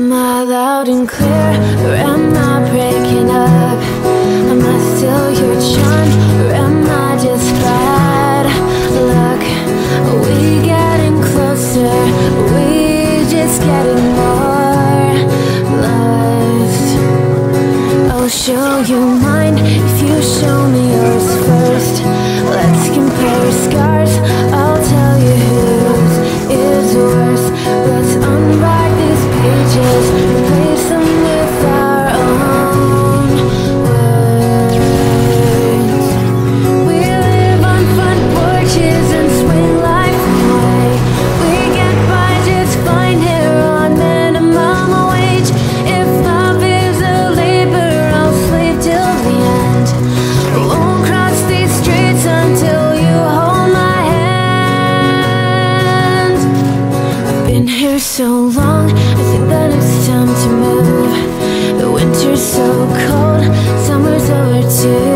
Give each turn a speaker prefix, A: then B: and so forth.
A: Am I loud and clear, or am I breaking up? Am I still your charm, or am I just bad luck? Are we getting closer? Are we just getting more lost? I'll show you mine if you show me yours first. Let's compare scars, I'll tell you whose is worse. Let's unwrite these pages, replace them with our own words. We live on front porches and swing life away. We get by just fine here on minimum wage. If love is a labor, I'll slave till the end. I won't cross these streets until you hold my hand. I've been here so long, I think that it's time to move. The winter's so cold, summer's over too.